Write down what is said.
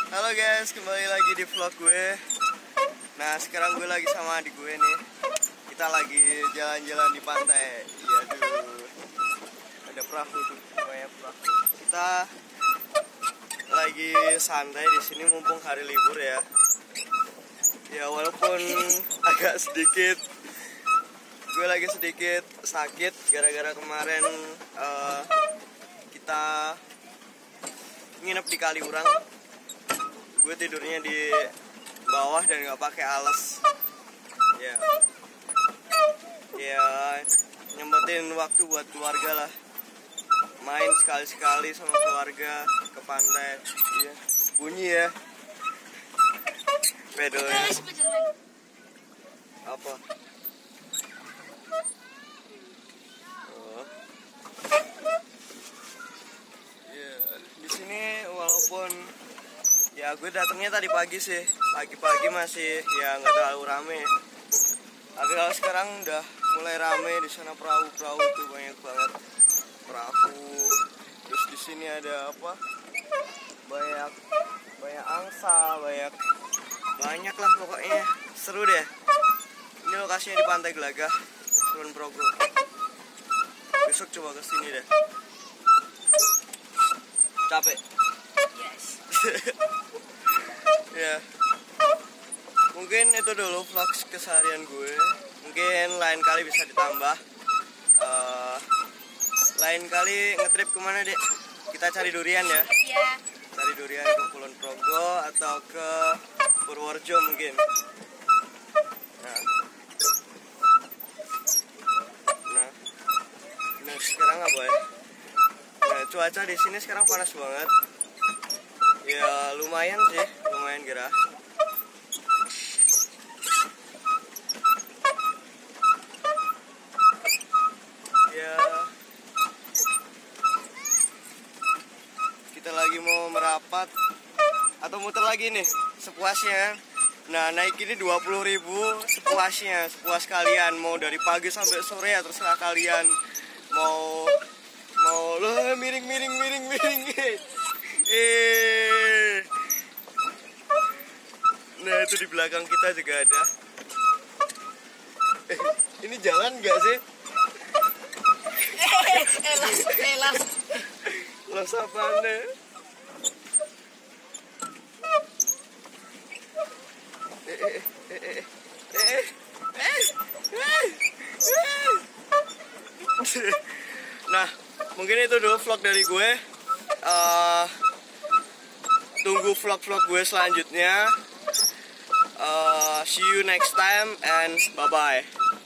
Halo guys, kembali lagi di vlog gue. Nah, sekarang gue lagi sama adik gue nih. Kita lagi jalan-jalan di pantai. Iya tuh. Ada perahu tuh, banyak perahu. Kita lagi santai di sini mumpung hari libur ya. Ya walaupun agak sedikit, gue lagi sedikit sakit gara-gara kemarin kita nginep di Kaliurang. Gue tidurnya di bawah dan nggak pakai alas. Ya nyempetin waktu buat keluarga lah, main sekali-sekali sama keluarga ke pantai. Iya, bunyi ya pedalnya. Apa? Oh. Ya, di sini walaupun ya gue datangnya tadi pagi sih, pagi-pagi masih ya nggak terlalu rame. Tapi kalau sekarang udah mulai rame. Di sana perahu-perahu tuh banyak banget perahu. Terus di sini ada apa? Banyak angsa, banyak lah pokoknya. Seru deh. Ini lokasinya di Pantai Gelagah, Kulon Progo. Besok coba kesini deh. Capek? Yes. Ya, mungkin itu dulu vlog keseharian gue. Mungkin lain kali bisa ditambah. Lain kali ngetrip kemana dek? Kita cari durian ya. Iya. Cari durian ke Kulon Progo atau ke Purworejo mungkin. Nah sekarang apa ya? Nah, cuaca di sini sekarang panas banget. Ya lumayan sih, lumayan gerah. Ya kita lagi mau merapat atau muter lagi nih sepuasnya. Nah naik ini 20.000 sepuasnya, sepuas kalian. Mau dari pagi sampai sore ya terserah kalian. Mau lo miring. Nah itu di belakang kita juga ada. Ini jalan nggak sih? Elas. Los apaan deh? Nah, mungkin itu dulu vlog dari gue. Tunggu vlog-vlog gue selanjutnya. See you next time and bye-bye.